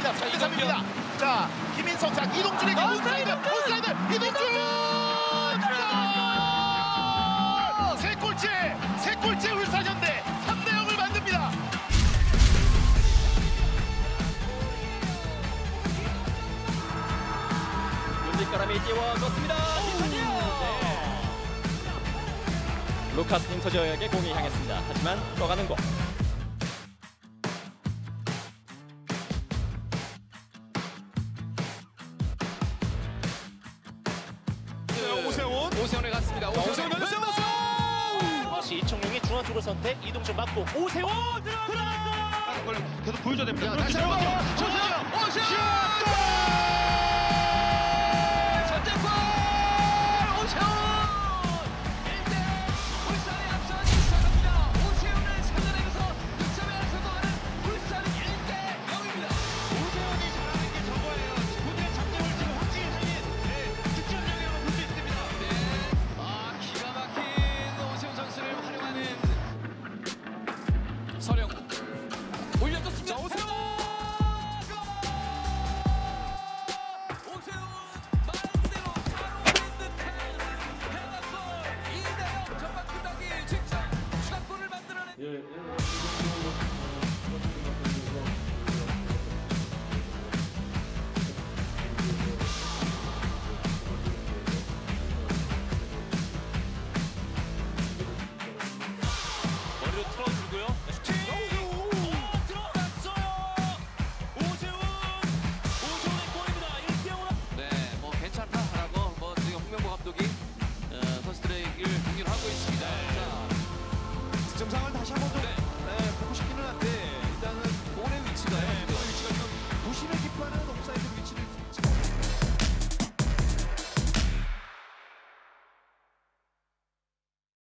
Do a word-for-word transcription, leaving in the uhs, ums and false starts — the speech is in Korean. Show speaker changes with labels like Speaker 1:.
Speaker 1: 자, 삼 대 삼입니다. 자, 김인성, 자, 이동준에게 온사이드, 온사이드, 이동준! 세 골째, 세 골째 울산현대 삼 대 영을 만듭니다.
Speaker 2: 뒷가람이 띄워줬습니다. 네. 루카스 닌터저에게 공이 향했습니다. 하지만 떠가는 공.
Speaker 3: 오세훈 오세훈에 갔습니다. 오세훈 오세훈
Speaker 1: 다시 이청용이 중앙 쪽을 선택, 이동준 맞고 오세훈 들어갔다.
Speaker 3: 계속 보여줘야 됩니다.
Speaker 1: 다시 한번